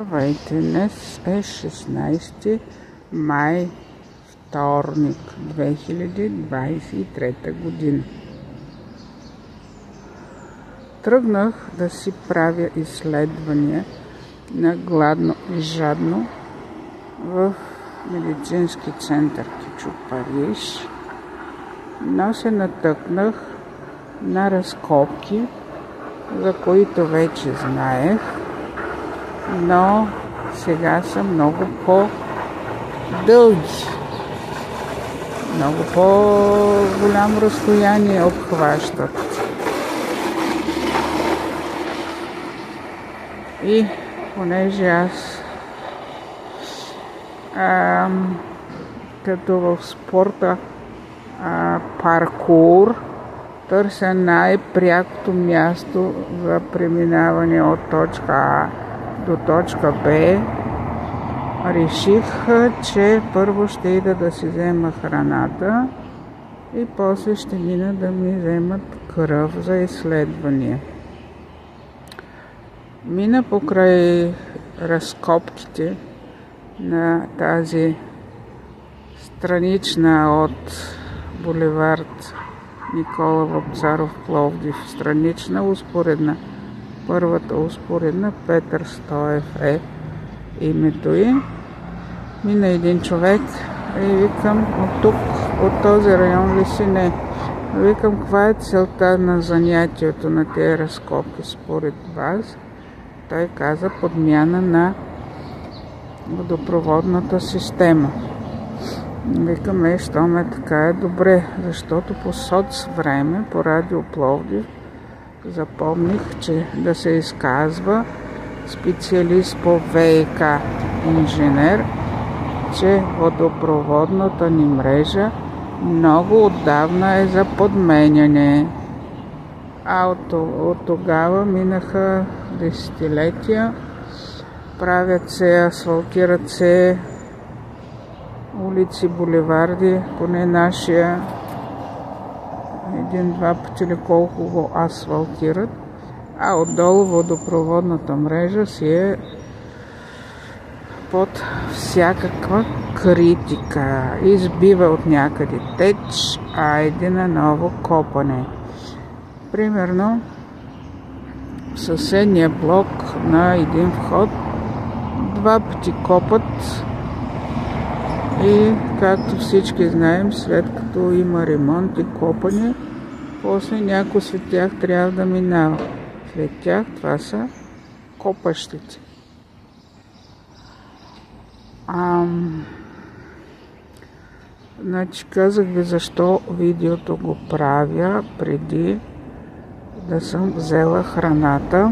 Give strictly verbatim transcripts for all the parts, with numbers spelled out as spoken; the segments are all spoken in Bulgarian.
Здравейте, днес е шестнайсети май, вторник, две хиляди двадесет и трета година. Тръгнах да си правя изследвания на гладно и жадно в медицински център Кичо, Париж, но се натъкнах на разкопки, за които вече знаех, но сега са много по-дълги. Много по-голямо разстояние обхващат. И понеже аз а, като в спорта а, паркур търся най-прякото място за преминаване от точка А до точка Б, реших, че първо ще ида да си взема храната и после ще мина да ми вземат кръв за изследвания. Мина покрай разкопките на тази странична от булевард Никола Вапцаров, Пловдив, странична, успоредна. Първата успоредна, Петър Стоев е името й. Мина един човек и викам, от тук, от този район ли си? Не. Викам, каква е целта на занятието на тези разкопки според вас? Той каза, подмяна на водопроводната система. Викам, е, що ме така е добре, защото по соцвреме, по радио Пловдив, запомних, че да се изказва специалист по ВиК инженер, че водопроводната ни мрежа много отдавна е за подменяне. А от, от тогава минаха десетилетия, правят се, асфалтират се улици, булеварди, поне нашия един-два пъти или колко го асфалтират, а отдолу водопроводната мрежа си е под всякаква критика. Избива от някъде теч, а един е ново копане. Примерно в съседния блок на един вход два пъти копат и, както всички знаем, след като има ремонт и копане, после някой след тях трябва да минава. След тях това са копащите. Ам... Значи казах ви защо видеото го правя преди да съм взела храната.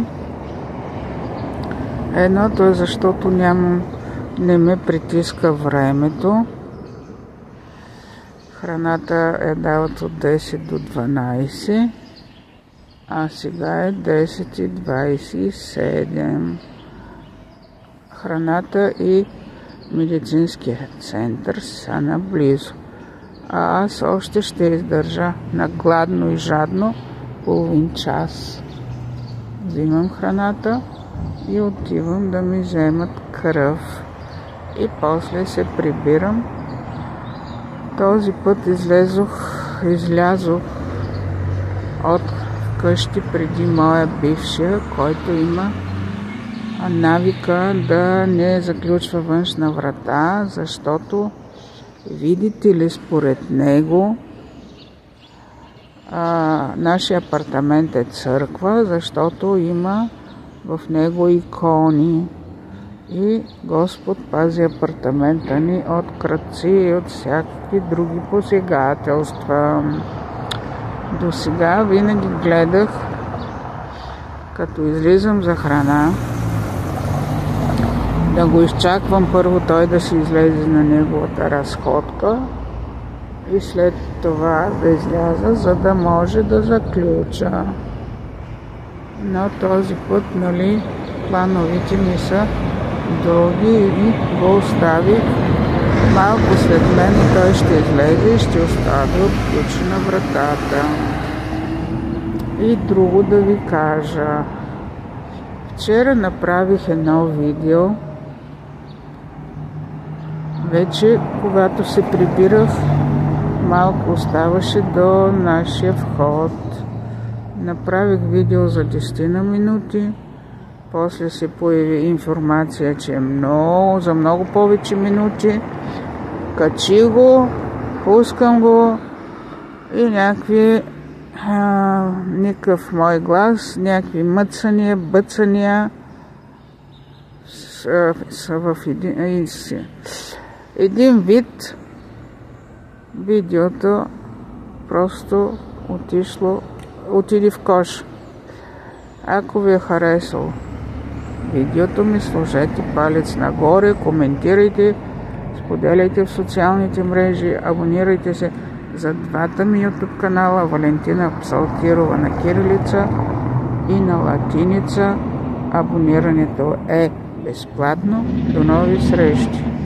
Едното е защото нямам, не ме притиска времето. Храната е дават от десет до дванайсет, а сега е десет и двадесет и седем. Храната и медицинския център са наблизо. А аз още ще издържа на гладно и жадно половин час. Взимам храната и отивам да ми вземат кръв. И после се прибирам. Този път излезох, излязох от къщи преди моя бившия, който има навика да не заключва външна врата, защото, видите ли, според него а, нашия апартамент е църква, защото има в него икони. И Господ пази апартамента ни от крадци и от всякакви други посегателства. До сега винаги гледах, като излизам за храна, да го изчаквам първо той да си излезе на неговата разходка и след това да изляза, за да може да заключа. Но този път, нали, плановите ми са други и го оставих малко след мен и той ще излезе и ще остави от ключа на вратата. И друго да ви кажа. Вчера направих едно видео. Вече, когато се прибирах, малко оставаше до нашия вход. Направих видео за десет на минути. После се появи информация, че е много, за много повече минути. Качи го, пускам го и някакви а, никакъв мой глас, някакви мъцания, бъцания са, са в един, един вид. Видеото просто отишло, отиде в кош. Ако ви е харесало видеото ми, сложете палец нагоре, коментирайте, споделяйте в социалните мрежи, абонирайте се за двата ми YouTube канала Валентина Псалтирова на кирилица и на латиница. Абонирането е безплатно. До нови срещи!